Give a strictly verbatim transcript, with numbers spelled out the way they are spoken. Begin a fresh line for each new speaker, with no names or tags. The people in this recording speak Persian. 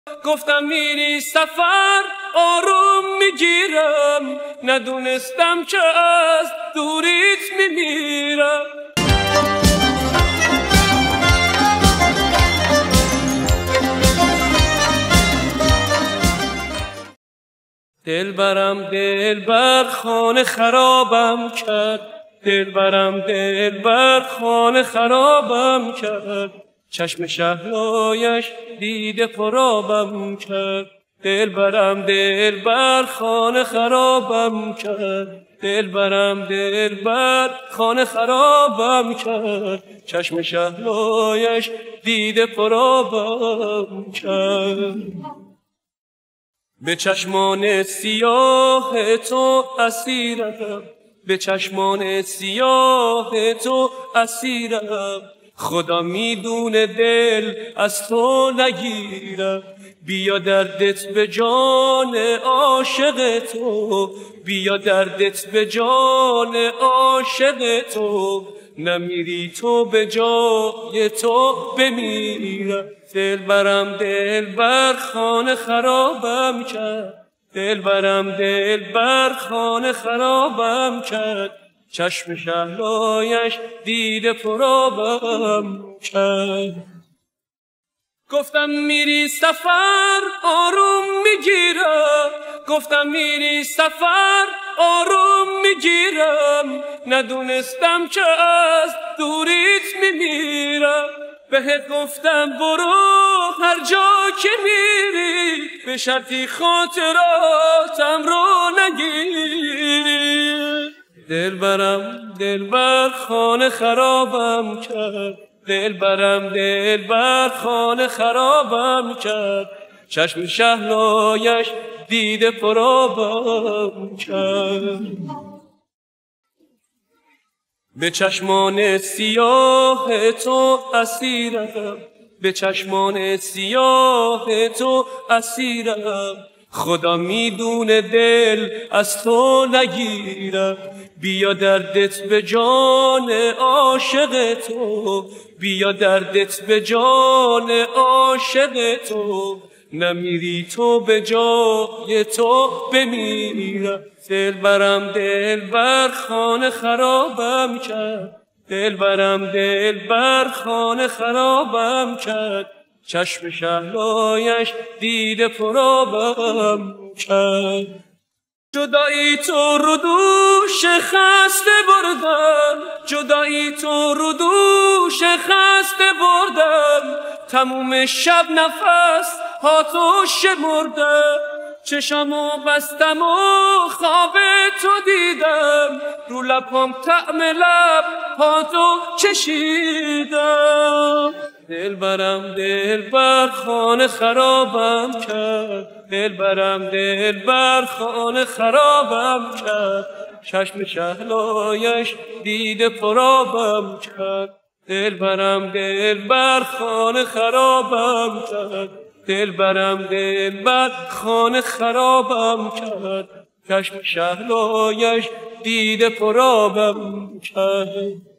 گفتم میری سفر آروم میگیرم، ندونستم که از دوریت میمیرم. دلبرم دلبر خانه خرابم کرد، دلبرم دلبر خانه خرابم کرد، چشم شهلایش دیده پرابم کرد. دلبرم دلبر خانه خرابم کرد، دلبرم دلبر خانه خرابم کرد، چشم شهلایش دیده پرابم کرد. به چشمان سیاه تو اسیرم، به چشمان سیاه تو اسیرم، خدا میدونه دل از تو نگیرم. بیا دردت به جان عاشق تو، بیا دردت به جان عاشق تو، نمیری تو به جای تو بمیرم. دلبرم دلبر خانه خرابم کرد، دلبرم دلبر خانه خرابم کرد، چشم شهلایش دیده پرابم کرد. گفتم میری سفر آروم میگیرم، گفتم میری سفر آروم میگیرم، ندونستم که از دوریت میمیرم. بهت گفتم برو هر جا که میری، به شرطی خاطراتم رو نگیری. دلبرم دلبر خانه خرابم کرد، دلبرم دلبر خانه خرابم کرد، چشم شهلایش دیده پرابم کرد. به چشمان سیاه تو اسیرم، به چشمان سیاه تو اسیرم، خدا میدونه دل از تو نگیرم. بیا دردت به جان عاشق تو، بیا دردت به جان عاشق تو، نمیری تو به جای تو بمیرم. دلبرم دلبر خانه خرابم کرد، دلبرم دلبر خانه خرابم کرد، چشم شهلایش دیده پرابم کرد. جدایی تو رو دوش خسته بردم، جدایی تو رو دوش خسته بردم، تموم شب نفس ها تو شمردم. چشمو بستم و خواب تو دیدم، رو لبام طعم لب ها تو چشیدم. دلبرم دلبر خانه خرابم کرد، دلبرم دلبر خانه خرابم کرد، چشم شهلایش دیده پرابم کرد. دلبرم دلبر خانه خرابم کرد، دلبرم دلبر خانه خرابم کرد، چشم شهلایش دیده پرابم کرد.